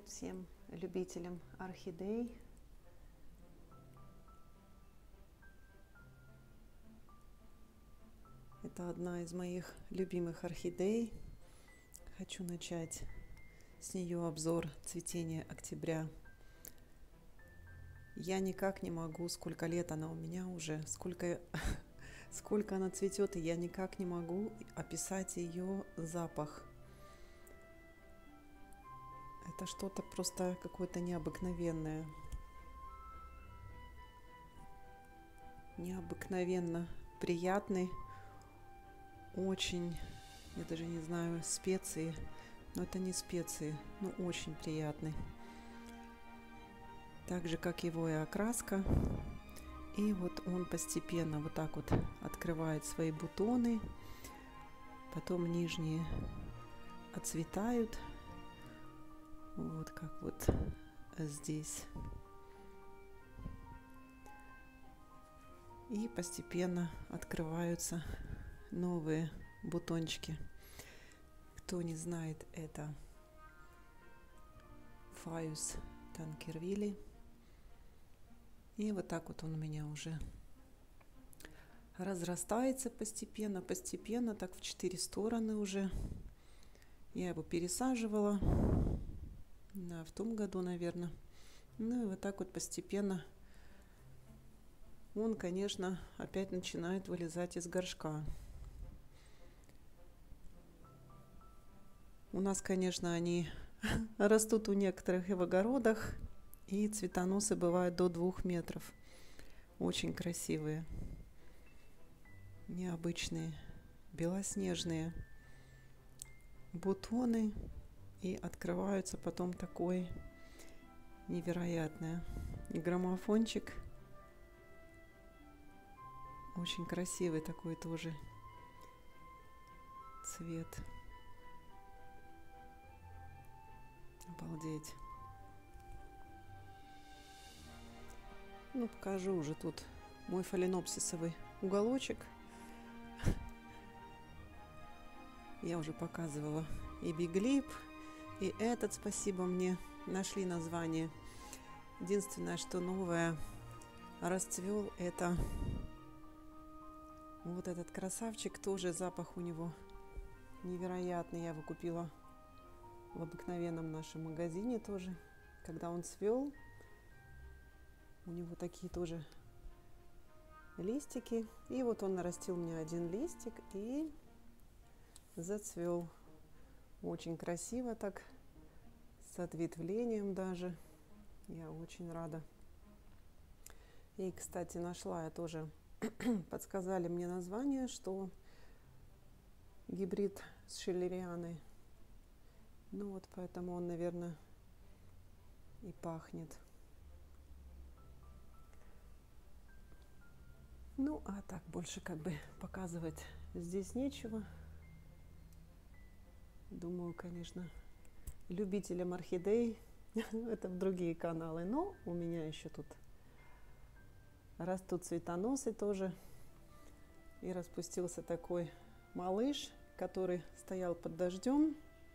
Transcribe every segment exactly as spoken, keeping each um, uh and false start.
Привет всем любителям орхидей. Это одна из моих любимых орхидей. Хочу начать с нее обзор цветения октября. Я никак не могу, сколько лет она у меня уже, сколько, сколько она цветет, и я никак не могу описать ее запах. Это что-то просто какое-то необыкновенное. Необыкновенно приятный, очень, я даже не знаю, специи, но это не специи, но очень приятный. Так же, как его и окраска. И вот он постепенно вот так вот открывает свои бутоны, потом нижние отцветают, вот как вот здесь. И постепенно открываются новые бутончики. Кто не знает, это Фаюс Танкервилли. И вот так вот он у меня уже разрастается постепенно, постепенно, так в четыре стороны уже. Я его пересаживала да, в том году, наверное. Ну и вот так вот постепенно он, конечно, опять начинает вылезать из горшка. У нас, конечно, они растут у некоторых и в огородах, и цветоносы бывают до двух метров. Очень красивые, необычные, белоснежные бутоны, и открываются потом такой невероятный граммофончик. Очень красивый такой тоже цвет. Обалдеть. Ну, покажу уже тут мой фаленопсисовый уголочек. Я уже показывала и биглип, и этот, спасибо мне, нашли название. Единственное, что новое расцвел, это вот этот красавчик, тоже запах у него невероятный. Я его купила в обыкновенном нашем магазине тоже. Когда он цвел, у него такие тоже листики. И вот он нарастил мне один листик и зацвел. Очень красиво так, с ответвлением даже. Я очень рада. И, кстати, нашла я тоже, подсказали мне название, что гибрид с шиллерианой. Ну вот поэтому он, наверное, и пахнет. Ну, а так больше как бы показывать здесь нечего. Думаю, конечно, любителям орхидей это в другие каналы. Но у меня еще тут растут цветоносы тоже. И распустился такой малыш, который стоял под дождем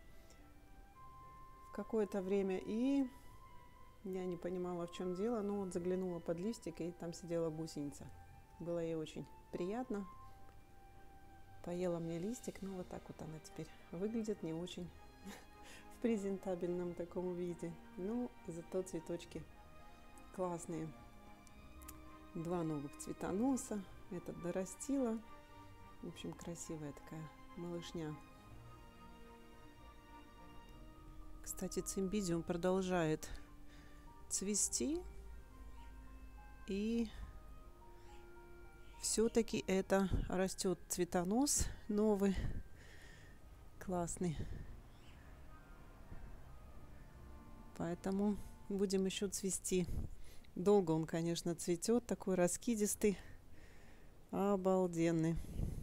какое-то время, и я не понимала, в чем дело, но вот заглянула под листик, и там сидела гусеница. Было ей очень приятно. Поела мне листик, ну вот так вот она теперь выглядит, не очень в презентабельном таком виде. Ну, зато цветочки классные. Два новых цветоноса, этот дорастила. В общем, красивая такая малышня. Кстати, цимбидиум продолжает цвести, и все-таки это растет цветонос новый, классный. Поэтому будем еще цвести. Долго он, конечно, цветет, такой раскидистый, обалденный.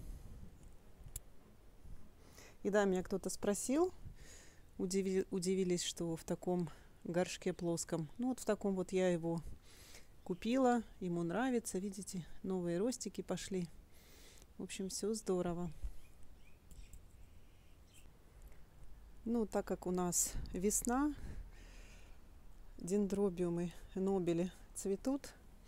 И да, меня кто-то спросил, удиви, удивились, что в таком горшке плоском. Ну вот в таком вот я его купила, ему нравится, видите, новые ростики пошли. В общем, все здорово. Ну, так как у нас весна, дендробиумы нобели цветут.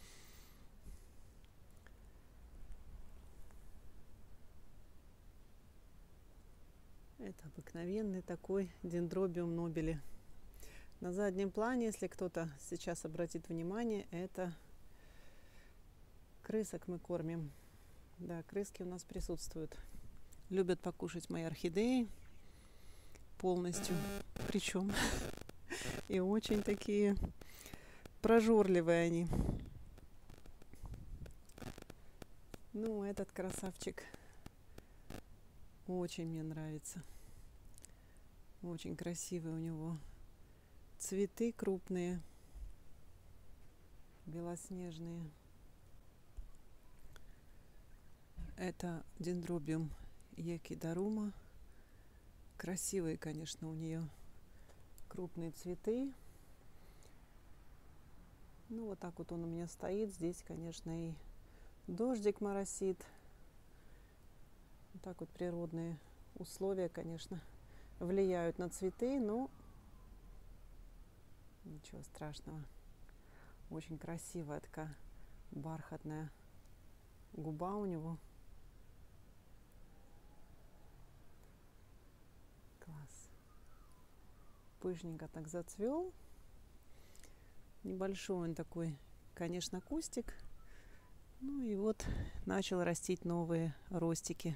Это обыкновенный такой дендробиум нобели. На заднем плане, если кто-то сейчас обратит внимание, это крысок мы кормим. Да, крыски у нас присутствуют. Любят покушать мои орхидеи полностью. Причем и очень такие прожорливые они. Ну, этот красавчик очень мне нравится. Очень красивые у него цветы крупные, белоснежные. Это дендробиум якидарума. Красивые, конечно, у нее крупные цветы. Ну, вот так вот он у меня стоит. Здесь, конечно, и дождик моросит. Вот так вот природные условия, конечно, влияют на цветы, но ничего страшного. Очень красивая такая бархатная губа у него. Класс. Пышненько так зацвел. Небольшой он такой, конечно, кустик. Ну и вот начал растить новые ростики.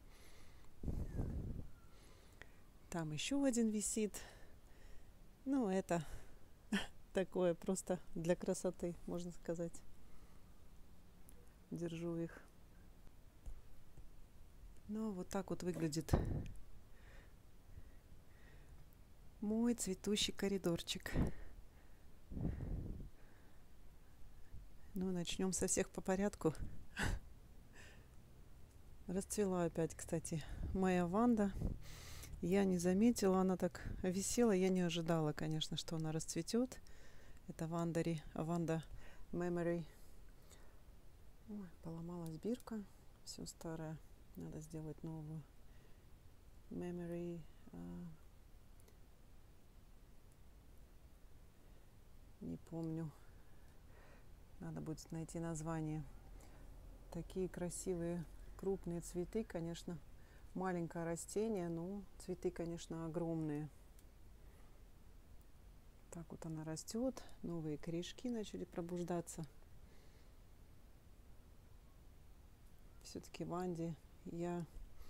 Там еще один висит. Ну, это такое просто для красоты, можно сказать. Держу их. Ну, вот так вот выглядит мой цветущий коридорчик. Ну, начнем со всех по порядку. Расцвела опять, кстати, моя ванда. Я не заметила, она так висела. Я не ожидала, конечно, что она расцветет. Это вандари, ванда Memory. Ой, поломалась бирка. Все старое. Надо сделать новую. Memory. А, не помню. Надо будет найти название. Такие красивые крупные цветы, конечно. Маленькое растение, но цветы, конечно, огромные. Так вот она растет. Новые корешки начали пробуждаться. Все-таки ванде я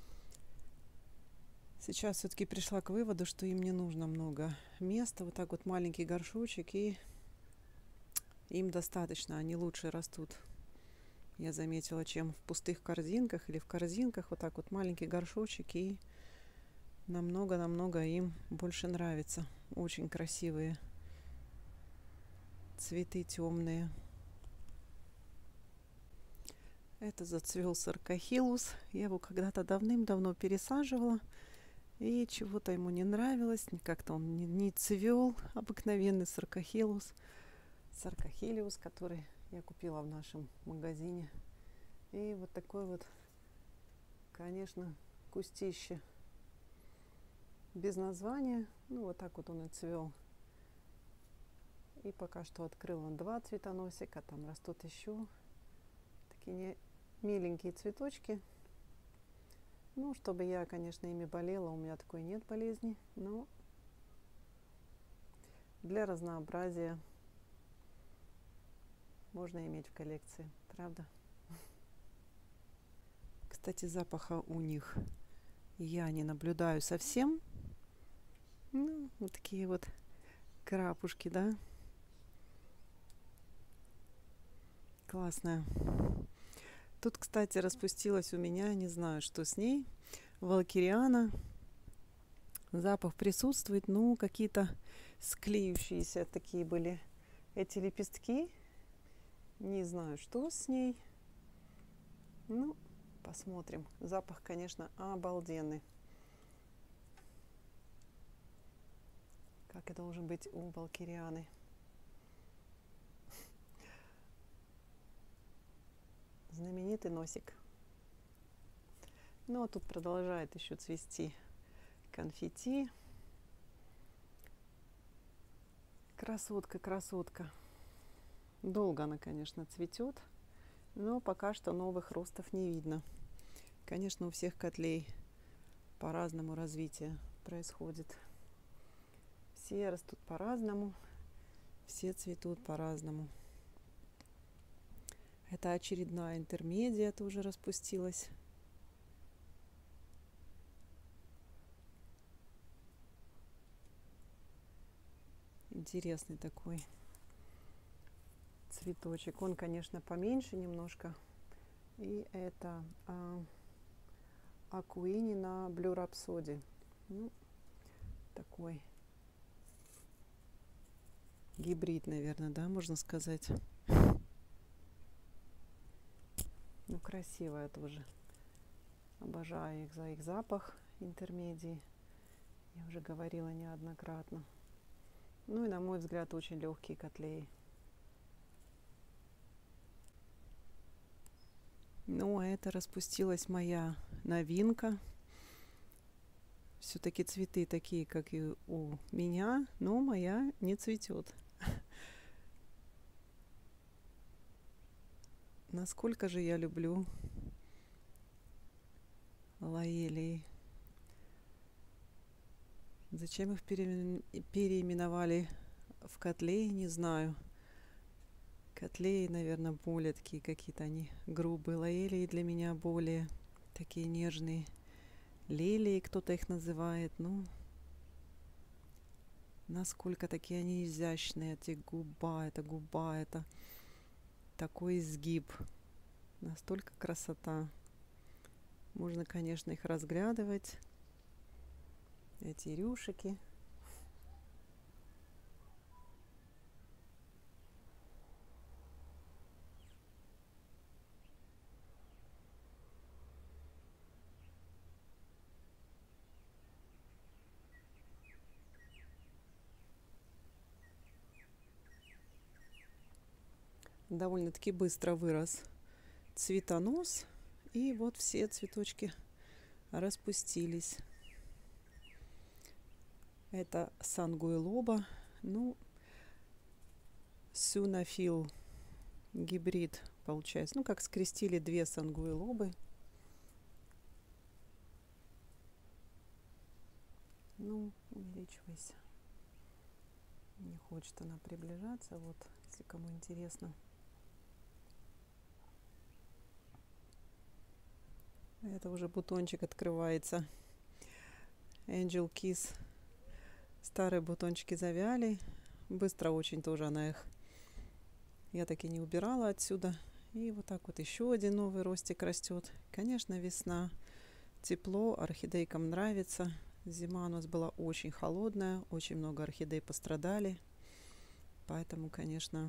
сейчас все-таки пришла к выводу, что им не нужно много места. Вот так вот маленький горшочек, и им достаточно. Они лучше растут. Я заметила, чем в пустых корзинках или в корзинках. Вот так вот маленький горшочек, и намного-намного им больше нравится. Очень красивые цветы темные. Это зацвел саркохилус. Я его когда-то давным-давно пересаживала. И чего-то ему не нравилось. Как-то он не, не цвел. Обыкновенный саркохилус. Саркохилиус, который я купила в нашем магазине. И вот такой вот, конечно, кустище. Без названия. Ну, вот так вот он и цвел. И пока что открыла два цветоносика. Там растут еще такие не миленькие цветочки. Ну, чтобы я, конечно, ими болела. У меня такой нет болезни. Но для разнообразия можно иметь в коллекции, правда? Кстати, запаха у них я не наблюдаю совсем. Ну, вот такие вот крапушки, да? Классная. Тут, кстати, распустилась у меня, не знаю, что с ней, валкириана. Запах присутствует, ну, какие-то склеившиеся такие были эти лепестки. Не знаю, что с ней. Ну, посмотрим. Запах, конечно, обалденный. Как и должен быть у валкирианы. Знаменитый носик. Ну, а тут продолжает еще цвести конфетти. Красотка, красотка. Долго она, конечно, цветет, но пока что новых ростов не видно. Конечно, у всех котлей по-разному развитие происходит. Все растут по-разному, все цветут по-разному. Это очередная интермедия тоже распустилась. Интересный такой цветочек. Он, конечно, поменьше немножко. И это а, Акуинина Blue Rhapsody. Ну, такой гибрид, наверное, да, можно сказать. Ну, красивая тоже. Обожаю их за их запах интермедии. Я уже говорила неоднократно. Ну и, на мой взгляд, очень легкие котлеи. Ну, а это распустилась моя новинка. Все-таки цветы такие, как и у меня, но моя не цветет. Насколько же я люблю лоэлии. Зачем их переименовали в котлеи, не знаю. Котлеи, наверное, более такие какие-то они грубые. Лоэлии для меня более такие нежные. Лилии кто-то их называет. Ну, насколько такие они изящные. Эти губа, это губа, это такой изгиб. Настолько красота. Можно, конечно, их разглядывать. Эти рюшики. Довольно-таки быстро вырос цветонос. И вот все цветочки распустились. Это сангуэлоба. Ну, сюнафил гибрид получается. Ну, как скрестили две сангуэлобы. Ну, увеличивайся. Не хочет она приближаться. Вот, если кому интересно. Это уже бутончик открывается. Angel Kiss. Старые бутончики завяли. Быстро очень тоже она их. Я так и не убирала отсюда. И вот так вот еще один новый ростик растет. Конечно, весна. Тепло. Орхидейкам нравится. Зима у нас была очень холодная. Очень много орхидей пострадали. Поэтому, конечно,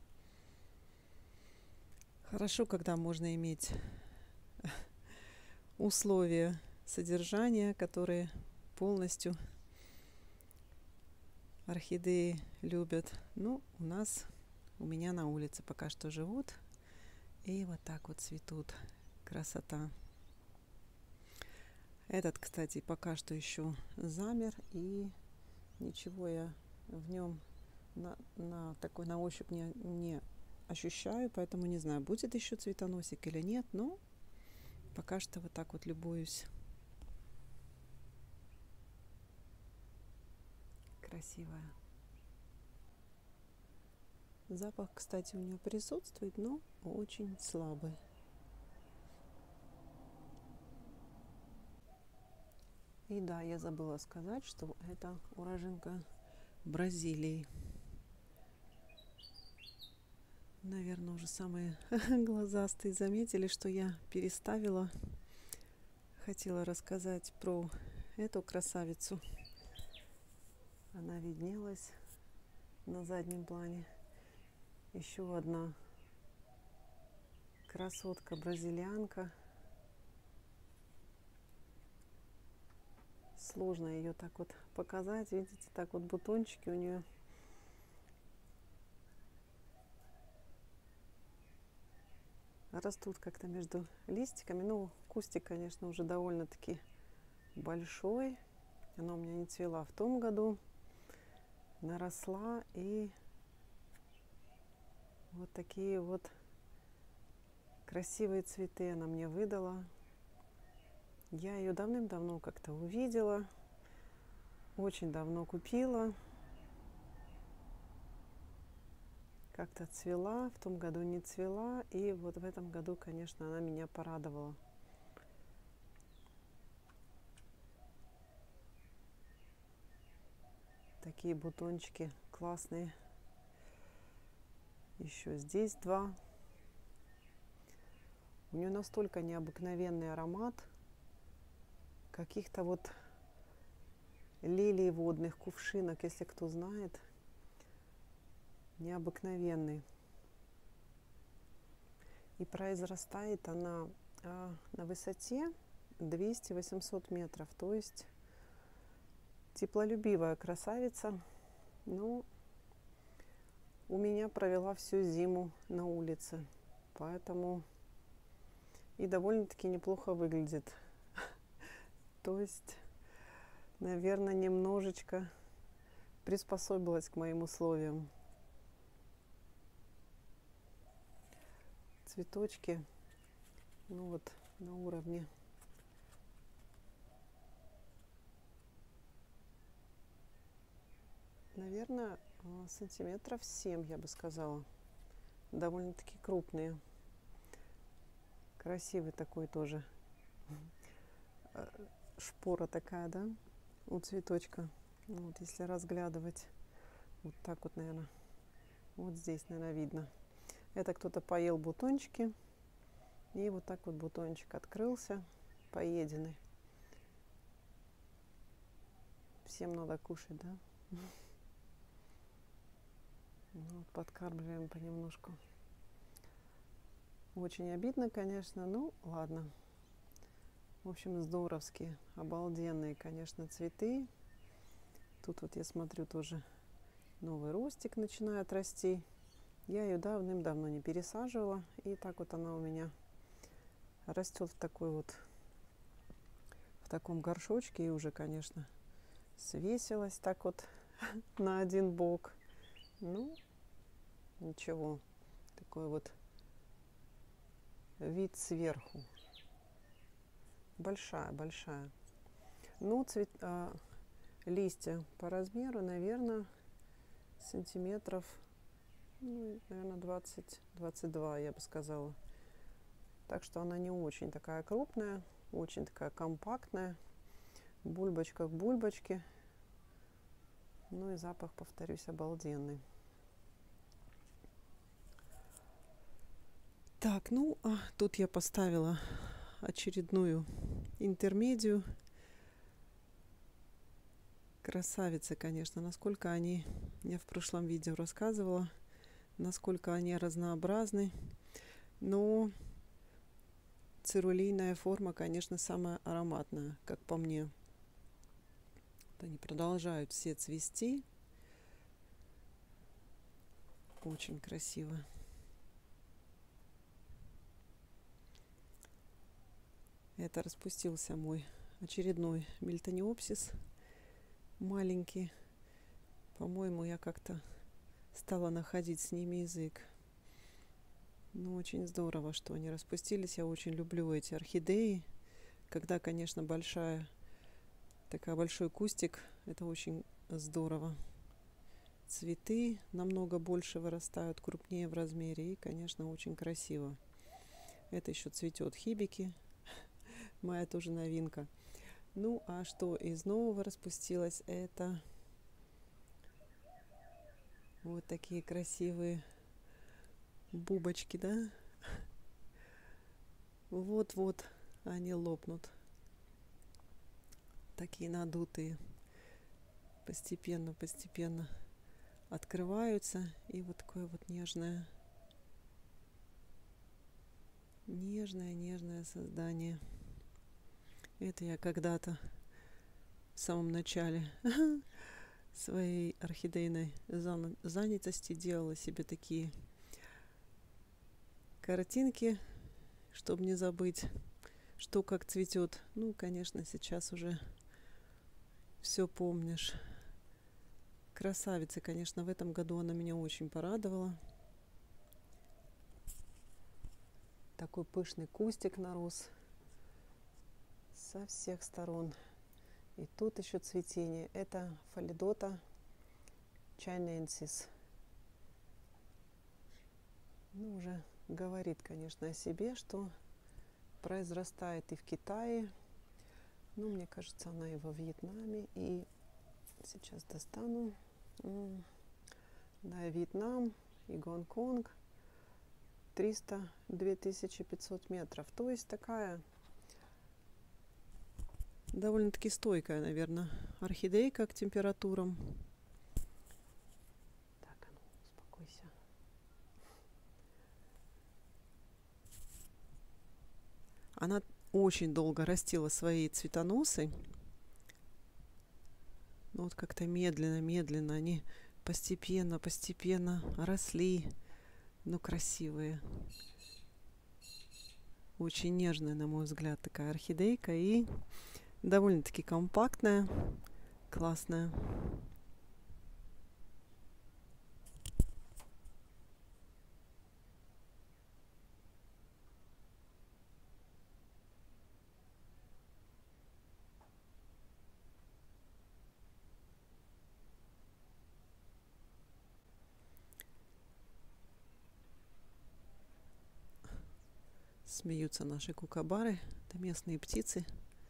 хорошо, когда можно иметь условия содержания, которые полностью орхидеи любят. Ну, у нас, у меня на улице пока что живут. И вот так вот цветут. Красота. Этот, кстати, пока что еще замер. И ничего я в нем на, на такой на ощупь не, не ощущаю. Поэтому не знаю, будет еще цветоносик или нет. Но пока что вот так вот любуюсь. Красивая. Запах, кстати, у нее присутствует, но очень слабый. И да, я забыла сказать, что это уроженка Бразилии. Наверное, уже самые глазастые заметили, что я переставила. Хотела рассказать про эту красавицу. Она виднелась на заднем плане. Еще одна красотка бразильянка. Сложно ее так вот показать. Видите, так вот бутончики у нее. Растут как-то между листиками. Ну, кустик, конечно, уже довольно-таки большой. Она у меня не цвела в том году. наросла, и вот такие вот красивые цветы она мне выдала. Я ее давным-давно как-то увидела, очень давно купила. Как-то цвела, в том году не цвела, и вот в этом году, конечно, она меня порадовала. Такие бутончики классные. Еще здесь два. У нее настолько необыкновенный аромат каких-то вот лилий водных, кувшинок, если кто знает. Необыкновенный. И произрастает она а, на высоте двести-восемьсот метров. То есть теплолюбивая красавица. Ну, у меня провела всю зиму на улице. Поэтому и довольно-таки неплохо выглядит. То есть, наверное, немножечко приспособилась к моим условиям. Цветочки, ну вот, на уровне наверное, сантиметров семь, я бы сказала. Довольно-таки крупные. Красивый такой тоже. Шпора такая, да, у цветочка. Вот, если разглядывать, вот так вот, наверное, вот здесь, наверное, видно. Это кто-то поел бутончики, и вот так вот бутончик открылся, поеденный. Всем надо кушать, да? Вот, подкармливаем понемножку. Очень обидно, конечно, ну ладно. В общем, здоровские, обалденные, конечно, цветы. Тут вот я смотрю, тоже новый ростик начинает расти. Я ее давным-давно не пересаживала, и так вот она у меня растет в такой вот, в таком горшочке, и уже, конечно, свесилась так вот на один бок. Ну, ничего, такой вот вид сверху. Большая, большая. Ну, цвет, а, листья по размеру, наверное, сантиметров, ну, наверное, двадцать-двадцать два, я бы сказала. Так что она не очень такая крупная, очень такая компактная. Бульбочка к бульбочке. Ну и запах, повторюсь, обалденный. Так, ну, а тут я поставила очередную интермедию. Красавицы, конечно, насколько они, я в прошлом видео рассказывала, насколько они разнообразны. Но цирулийная форма, конечно, самая ароматная, как по мне. Вот они продолжают все цвести. Очень красиво. Это распустился мой очередной мельтонеопсис. Маленький. По-моему, я как-то стала находить с ними язык. Ну, очень здорово, что они распустились. Я очень люблю эти орхидеи. Когда, конечно, большая, такой большой кустик, это очень здорово. Цветы намного больше вырастают, крупнее в размере. И, конечно, очень красиво. Это еще цветет хибики. Моя тоже новинка. Ну, а что из нового распустилось, это вот такие красивые бубочки, да? Вот-вот они лопнут. Такие надутые. Постепенно-постепенно открываются. И вот такое вот нежное, нежное-нежное создание. Это я когда-то в самом начале своей орхидейной занятости делала себе такие картинки, чтобы не забыть, что как цветет. Ну, конечно, сейчас уже все помнишь. красавицы, конечно, в этом году она меня очень порадовала. Такой пышный кустик нарос со всех сторон. И тут еще цветение. Это Phalidota chinensis. Ну, уже говорит, конечно, о себе, что произрастает и в Китае. Ну, мне кажется, она и во Вьетнаме. И сейчас достану. Да, Вьетнам и Гонконг. триста — две тысячи пятьсот метров. То есть такая довольно-таки стойкая, наверное, орхидейка к температурам. Так, а ну, успокойся. Она очень долго растила свои цветоносы. Но вот как-то медленно-медленно они постепенно-постепенно росли. Но красивые. Очень нежная, на мой взгляд, такая орхидейка. И довольно-таки компактная, классная. Смеются наши кукабары. Это местные птицы.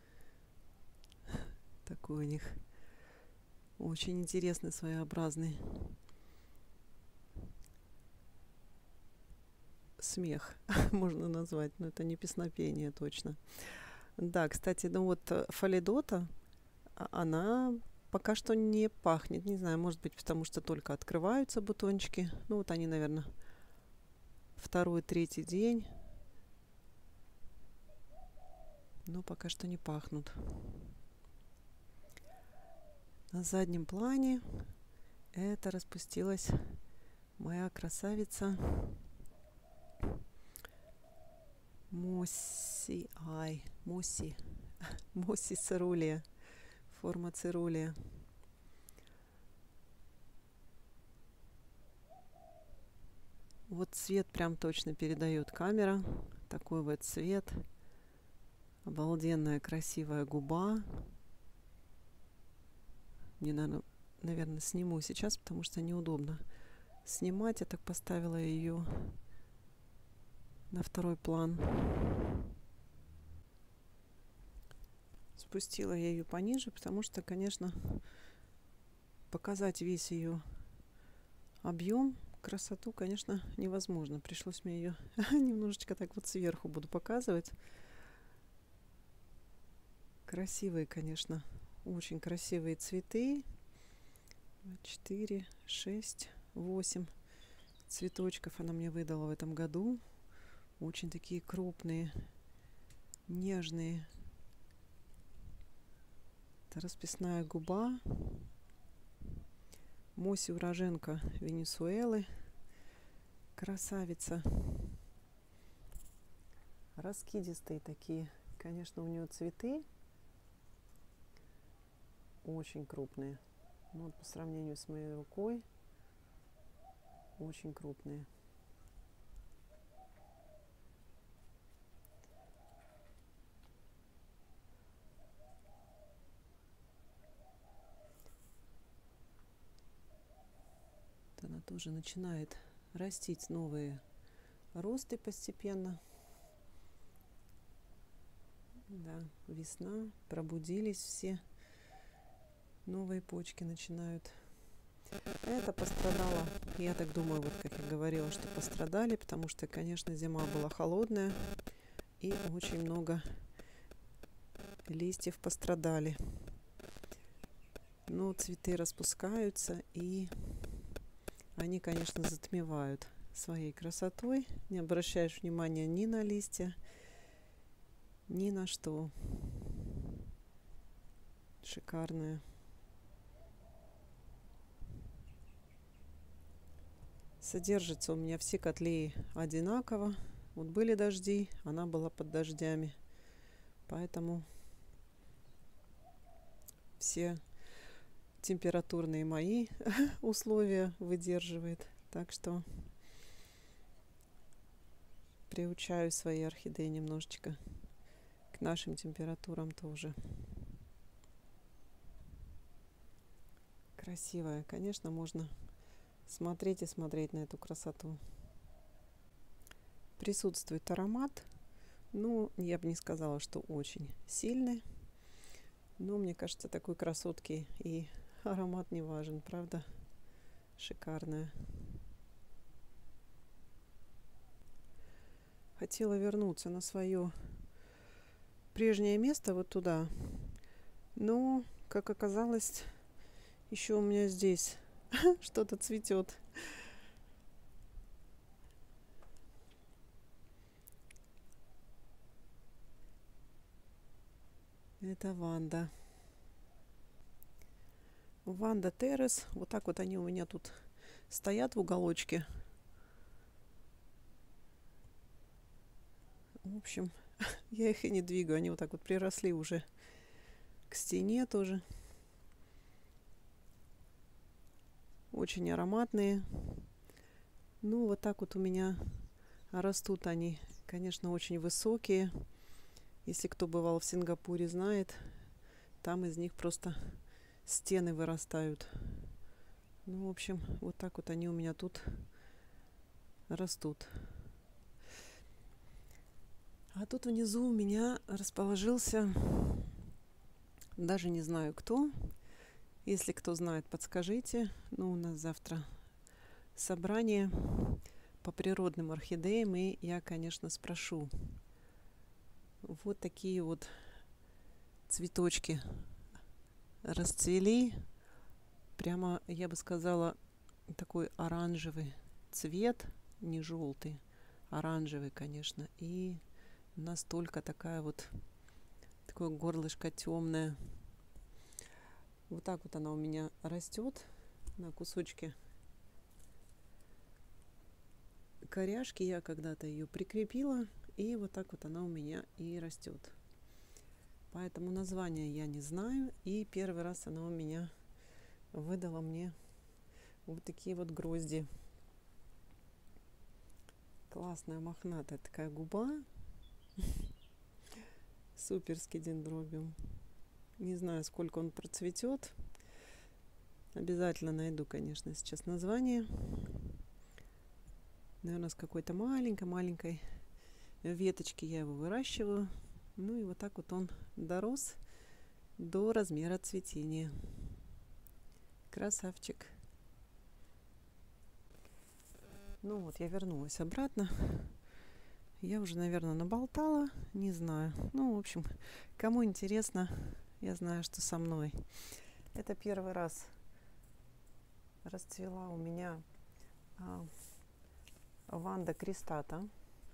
Такой у них очень интересный, своеобразный смех, можно назвать. Но это не песнопение точно. Да, кстати, ну вот Phalidota, она пока что не пахнет. Не знаю, может быть, потому что только открываются бутончики. Ну вот они, наверное, второй, третий день. Но пока что не пахнут. На заднем плане это распустилась моя красавица Мосси, ай, Мосси, Мосси цирулия, форма цирулия. Вот цвет прям точно передает камера. Такой вот цвет. Обалденная красивая губа. Мне, наверное, наверное, сниму сейчас, потому что неудобно снимать. Я так поставила ее на второй план. Спустила я ее пониже, потому что, конечно, показать весь ее объем, красоту, конечно, невозможно. Пришлось мне ее немножечко так вот сверху буду показывать. Красивые, конечно, очень красивые цветы. четыре, шесть, восемь цветочков она мне выдала в этом году. Очень такие крупные, нежные. Это расписная губа. Мосси уроженка Венесуэлы. Красавица. Раскидистые такие. Конечно, у нее цветы очень крупные. Ну, вот по сравнению с моей рукой, очень крупные. Она тоже начинает растить новые росты постепенно. Да, весна, пробудились все. Новые почки начинают. Это пострадало. Я так думаю, вот как я говорила, что пострадали, потому что, конечно, зима была холодная и очень много листьев пострадали. Но цветы распускаются, и они, конечно, затмевают своей красотой. Не обращаешь внимания ни на листья, ни на что. Шикарная. Содержится у меня все котлеи одинаково. Вот были дожди, она была под дождями. Поэтому все температурные мои условия выдерживает. Так что приучаю свои орхидеи немножечко к нашим температурам тоже. Красивая. Конечно, можно смотреть и смотреть на эту красоту. Присутствует аромат. Ну, я бы не сказала, что очень сильный. Но мне кажется, такой красотки и аромат не важен, правда? Шикарная. Хотела вернуться на свое прежнее место, вот туда. Но, как оказалось, еще у меня здесь что-то цветет. Это Ванда. Ванда Террес. Вот так вот они у меня тут стоят в уголочке. В общем, я их и не двигаю. Они вот так вот приросли уже к стене тоже. Очень ароматные. Ну, вот так вот у меня растут они. Конечно, очень высокие. Если кто бывал в Сингапуре, знает, там из них просто стены вырастают. Ну, в общем, вот так вот они у меня тут растут. А тут внизу у меня расположился, даже не знаю кто. Если кто знает, подскажите. Ну, у нас завтра собрание по природным орхидеям, и я, конечно, спрошу. Вот такие вот цветочки расцвели. Прямо, я бы сказала, такой оранжевый цвет, не желтый, оранжевый, конечно. И настолько такая вот, такое горлышко темное. Вот так вот она у меня растет на кусочке коряшки. Я когда-то ее прикрепила, и вот так вот она у меня и растет. Поэтому название я не знаю, и первый раз она у меня выдала мне вот такие вот грозди. Классная мохнатая такая губа. Суперский дендробиум. Не знаю, сколько он процветет. Обязательно найду, конечно, сейчас название. Наверное, с какой-то маленькой-маленькой веточки я его выращиваю. Ну и вот так вот он дорос до размера цветения. Красавчик. Ну вот, я вернулась обратно. Я уже, наверное, наболтала. Не знаю. Ну, в общем, кому интересно, я знаю, что со мной. Это первый раз расцвела у меня а, Ванда Кристата.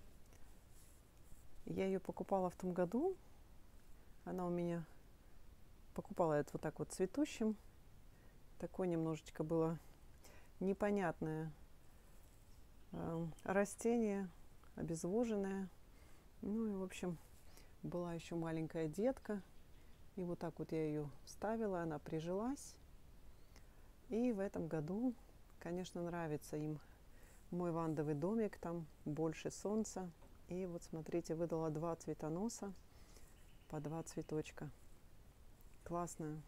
Я ее покупала в том году. Она у меня покупала это вот так вот цветущим. Такое немножечко было непонятное э, растение, обезвоженное. Ну и, в общем, была еще маленькая детка. И вот так вот я ее вставила, она прижилась. И в этом году, конечно, нравится им мой вандовый домик. Там больше солнца. И вот, смотрите, выдала два цветоноса по два цветочка. Классная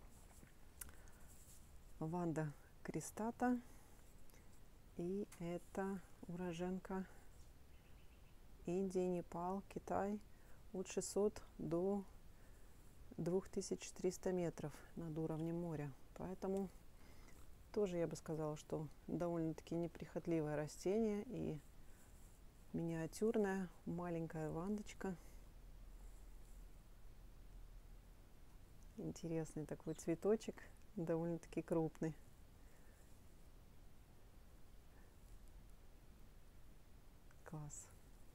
Ванда Кристата. И это уроженка Индии, Непал, Китай. От шестисот до двух тысяч трёхсот метров над уровнем моря. Поэтому тоже я бы сказала, что довольно-таки неприхотливое растение и миниатюрная маленькая вандочка. Интересный такой цветочек, довольно-таки крупный. Класс.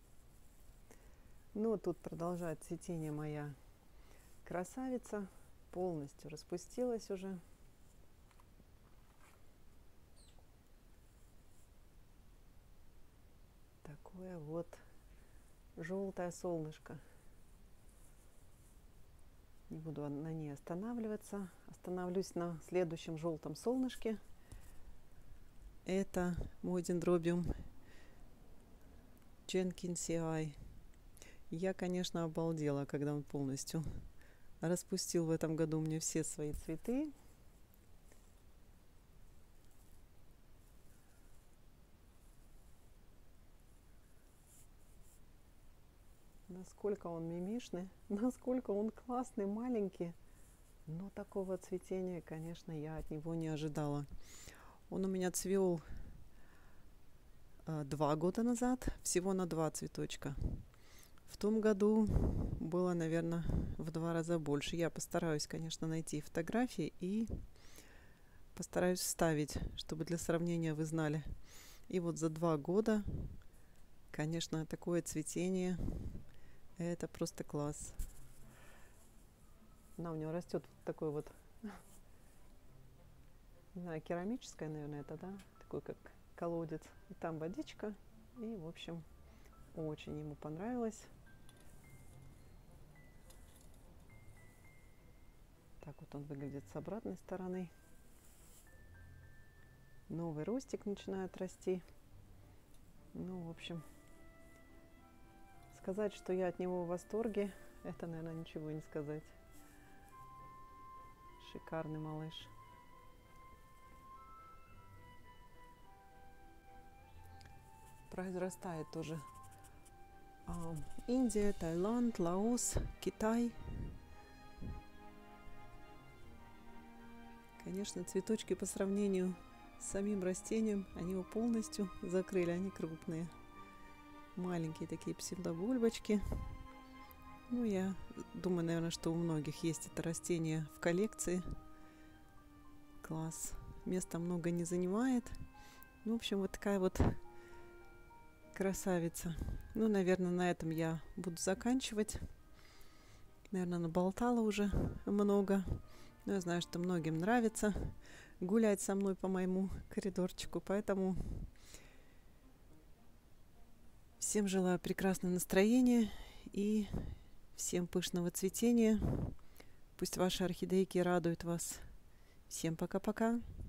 Ну, тут продолжает цветение моя красавица. Полностью распустилась уже. Такое вот желтое солнышко. Не буду на ней останавливаться. Остановлюсь на следующем желтом солнышке. Это мой дендробиум Jenkinsii. Я, конечно, обалдела, когда он полностью распустил в этом году мне все свои цветы. Насколько он мимишный, насколько он классный, маленький. Но такого цветения, конечно, я от него не ожидала. Он у меня цвел э, два года назад, всего на два цветочка. В том году было, наверное, в два раза больше. Я постараюсь, конечно, найти фотографии и постараюсь вставить, чтобы для сравнения вы знали. И вот за два года, конечно, такое цветение, это просто класс. Она у него растет вот такой вот, не знаю, керамическая, наверное, это, да? Такой как колодец. И там водичка. И, в общем, очень ему понравилось. Так вот он выглядит с обратной стороны. Новый ростик начинает расти. Ну, в общем, сказать, что я от него в восторге, это, наверное, ничего не сказать. Шикарный малыш. Произрастает тоже а, Индия, Таиланд, Лаос, Китай. Конечно, цветочки по сравнению с самим растением, они его полностью закрыли, они крупные. Маленькие такие псевдобульбочки. Ну, я думаю, наверное, что у многих есть это растение в коллекции. Класс. Места много не занимает. Ну, в общем, вот такая вот красавица. Ну, наверное, на этом я буду заканчивать. Наверное, наболтала уже много. Но я знаю, что многим нравится гулять со мной по моему коридорчику. Поэтому всем желаю прекрасного настроения и всем пышного цветения. Пусть ваши орхидейки радуют вас. Всем пока-пока.